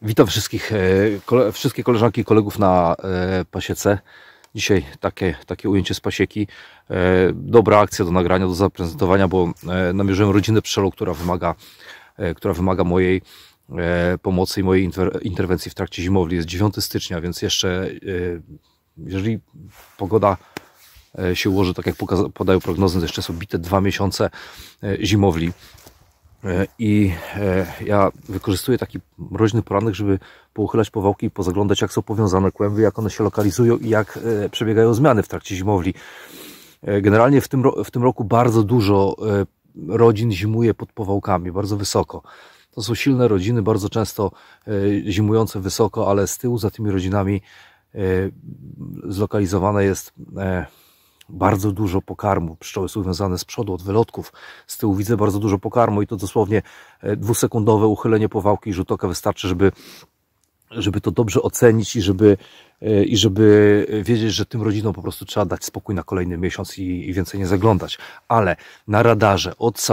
Witam wszystkie koleżanki i kolegów na pasiece. Dzisiaj takie ujęcie z pasieki. Dobra akcja do nagrania, do zaprezentowania, bo namierzyłem rodzinę pszczelą, która wymaga mojej pomocy i mojej interwencji w trakcie zimowli. Jest 9 stycznia, więc jeszcze jeżeli pogoda się ułoży tak jak podają prognozy, to jeszcze są bite 2 miesiące zimowli. I ja wykorzystuję taki mroźny poranek, żeby pouchylać powałki i pozaglądać, jak są powiązane kłęby, jak one się lokalizują i jak przebiegają zmiany w trakcie zimowli. Generalnie w tym roku bardzo dużo rodzin zimuje pod powałkami, bardzo wysoko. To są silne rodziny, bardzo często zimujące wysoko, ale z tyłu za tymi rodzinami zlokalizowane jest bardzo dużo pokarmu. Pszczoły są wiązane z przodu od wylotków. Z tyłu widzę bardzo dużo pokarmu i to dosłownie dwusekundowe uchylenie powałki i rzut oka wystarczy, żeby to dobrze ocenić i żeby wiedzieć, że tym rodzinom po prostu trzeba dać spokój na kolejny miesiąc i więcej nie zaglądać. Ale na radarze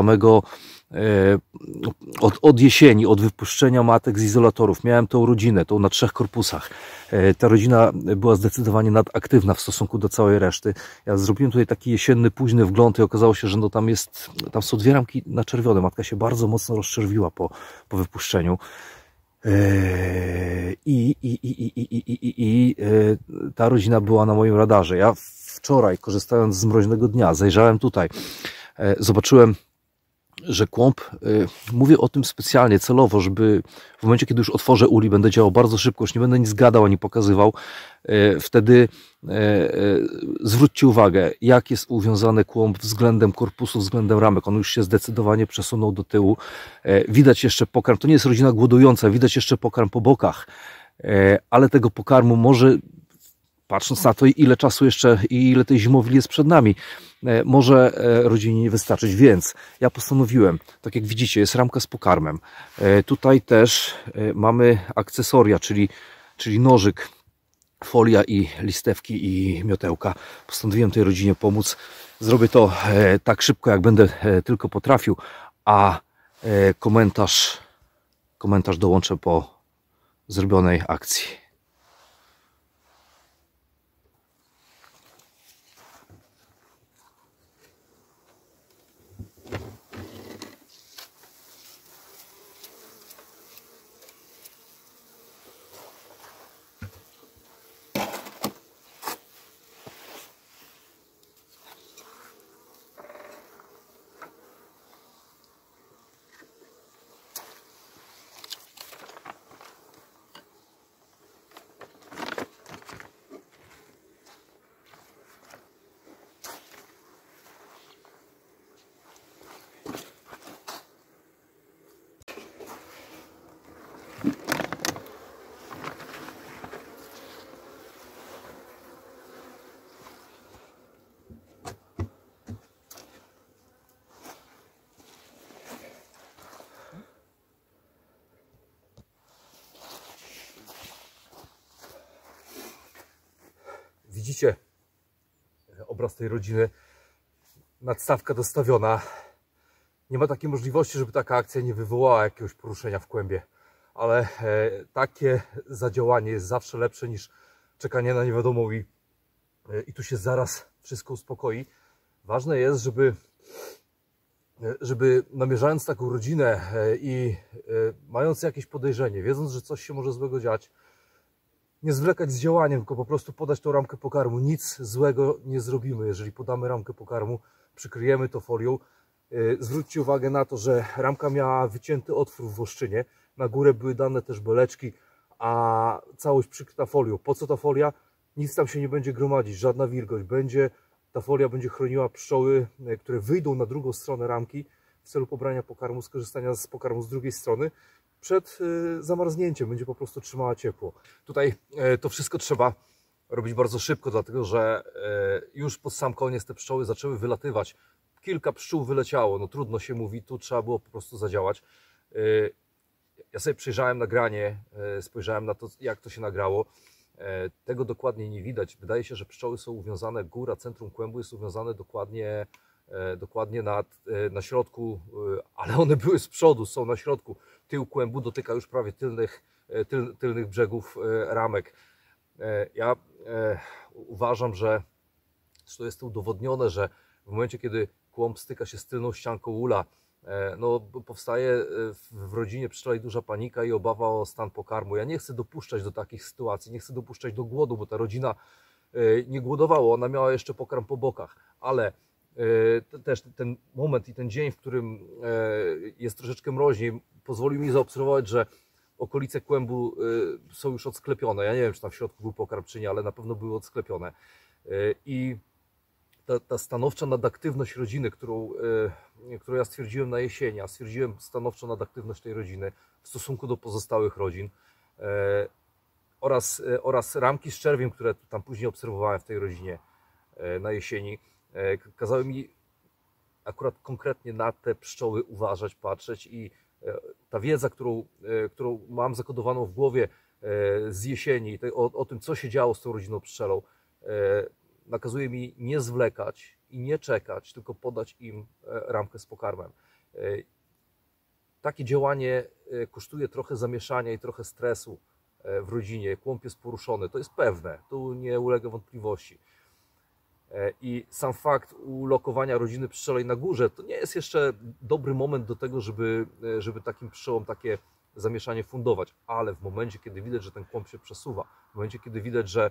od jesieni, od wypuszczenia matek z izolatorów, miałem tą rodzinę, tą na 3 korpusach. Ta rodzina była zdecydowanie nadaktywna w stosunku do całej reszty. Ja zrobiłem tutaj taki jesienny, późny wgląd i okazało się, że no tam są 2 ramki na czerwione. Matka się bardzo mocno rozczerwiła po wypuszczeniu. Ta rodzina była na moim radarze. Ja wczoraj, korzystając z mroźnego dnia, zajrzałem tutaj, zobaczyłem, że kłąb, mówię o tym specjalnie, celowo, żeby w momencie, kiedy już otworzę uli, będę działał bardzo szybko, już nie będę nic gadał ani pokazywał, wtedy zwróćcie uwagę, jak jest uwiązany kłąb względem korpusu, względem ramek. On już się zdecydowanie przesunął do tyłu. Widać jeszcze pokarm, to nie jest rodzina głodująca, widać jeszcze pokarm po bokach, ale tego pokarmu może, patrząc na to, ile czasu jeszcze i ile tej zimowli jest przed nami, może rodzinie nie wystarczyć, więc ja postanowiłem, tak jak widzicie, jest ramka z pokarmem. Tutaj też mamy akcesoria, czyli nożyk, folia i listewki i miotełka. Postanowiłem tej rodzinie pomóc. Zrobię to tak szybko, jak będę tylko potrafił, a komentarz dołączę po zrobionej akcji. Widzicie obraz tej rodziny, nadstawka dostawiona. Nie ma takiej możliwości, żeby taka akcja nie wywołała jakiegoś poruszenia w kłębie, ale takie zadziałanie jest zawsze lepsze niż czekanie na niewiadomą i tu się zaraz wszystko uspokoi. Ważne jest, żeby namierzając taką rodzinę i mając jakieś podejrzenie, wiedząc, że coś się może złego dziać, nie zwlekać z działaniem, tylko po prostu podać tą ramkę pokarmu. Nic złego nie zrobimy, jeżeli podamy ramkę pokarmu, przykryjemy to folią. Zwróćcie uwagę na to, że ramka miała wycięty otwór w włoszczynie. Na górę były dane też beleczki, a całość przykryta folią. Po co ta folia? Nic tam się nie będzie gromadzić, żadna wilgoć. Ta folia będzie chroniła pszczoły, które wyjdą na drugą stronę ramki w celu pobrania pokarmu, skorzystania z pokarmu z drugiej strony. Przed zamarznięciem będzie po prostu trzymała ciepło. Tutaj to wszystko trzeba robić bardzo szybko, dlatego że już pod sam koniec te pszczoły zaczęły wylatywać. Kilka pszczół wyleciało, no trudno się mówi, tu trzeba było po prostu zadziałać. Ja sobie przejrzałem nagranie, spojrzałem na to, jak to się nagrało. Tego dokładnie nie widać. Wydaje się, że pszczoły są uwiązane, góra, centrum kłębu jest uwiązane dokładnie dokładnie na środku, ale one były z przodu, są na środku. Tył kłębu dotyka już prawie tylnych brzegów ramek. Ja uważam, że to jest udowodnione, że w momencie, kiedy kłąb styka się z tylną ścianką ula, no, powstaje w rodzinie pszczelej duża panika i obawa o stan pokarmu. Ja nie chcę dopuszczać do takich sytuacji, nie chcę dopuszczać do głodu, bo ta rodzina nie głodowała, ona miała jeszcze pokarm po bokach, ale też ten moment i ten dzień, w którym jest troszeczkę mroźniej, pozwolił mi zaobserwować, że okolice kłębu są już odsklepione. Ja nie wiem, czy tam w środku był pokarm, czy nie, ale na pewno były odsklepione. I ta stanowcza nadaktywność rodziny, którą ja stwierdziłem na jesieni, a stwierdziłem stanowczą nadaktywność tej rodziny w stosunku do pozostałych rodzin oraz ramki z czerwiem, które tam później obserwowałem w tej rodzinie na jesieni, kazały mi akurat konkretnie na te pszczoły uważać, patrzeć i ta wiedza, którą mam zakodowaną w głowie z jesieni, o tym, co się działo z tą rodziną pszczelą, nakazuje mi nie zwlekać i nie czekać, tylko podać im ramkę z pokarmem. Takie działanie kosztuje trochę zamieszania i trochę stresu w rodzinie. Kłąb jest poruszony, to jest pewne, tu nie ulega wątpliwości. I sam fakt ulokowania rodziny pszczelej na górze to nie jest jeszcze dobry moment do tego, żeby takim pszczołom takie zamieszanie fundować, ale w momencie, kiedy widać, że ten kłąb się przesuwa, w momencie, kiedy widać, że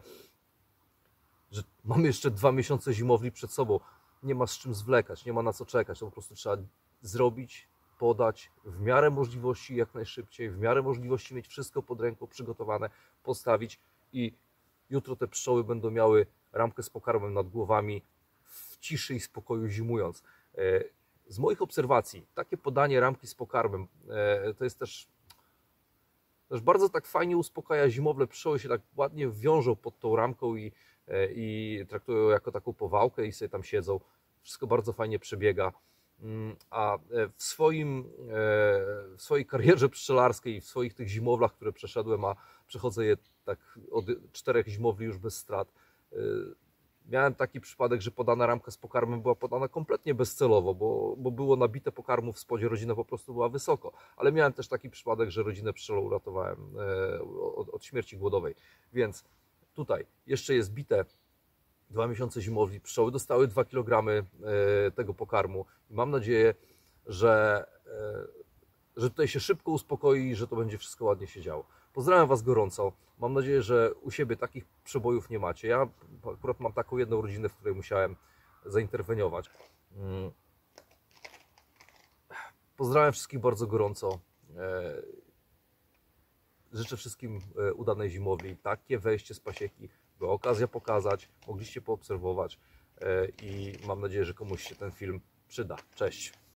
mamy jeszcze 2 miesiące zimowli przed sobą, nie ma z czym zwlekać, nie ma na co czekać, to po prostu trzeba zrobić, podać w miarę możliwości jak najszybciej, w miarę możliwości mieć wszystko pod ręką przygotowane, postawić i jutro te pszczoły będą miały ramkę z pokarmem nad głowami w ciszy i spokoju zimując. Z moich obserwacji takie podanie ramki z pokarmem to jest też bardzo tak fajnie uspokaja zimowle. Pszczoły się tak ładnie wiążą pod tą ramką i traktują jako taką powałkę i sobie tam siedzą. Wszystko bardzo fajnie przebiega. A w swojej karierze pszczelarskiej i w swoich tych zimowlach, które przeszedłem, a przechodzę je tak od 4 zimowli już bez strat, miałem taki przypadek, że podana ramka z pokarmem była podana kompletnie bezcelowo, bo było nabite pokarmu w spodzie, rodzina po prostu była wysoko. Ale miałem też taki przypadek, że rodzinę pszczelą uratowałem od śmierci głodowej. Więc tutaj jeszcze jest bite 2 miesiące zimowli, pszczoły dostały 2 kg tego pokarmu i mam nadzieję, że tutaj się szybko uspokoi i że to będzie wszystko ładnie się działo. Pozdrawiam Was gorąco. Mam nadzieję, że u siebie takich przebojów nie macie. Ja akurat mam taką jedną rodzinę, w której musiałem zainterweniować. Pozdrawiam wszystkich bardzo gorąco. Życzę wszystkim udanej zimowli. Takie wejście z pasieki była okazja pokazać, mogliście poobserwować i mam nadzieję, że komuś się ten film przyda. Cześć!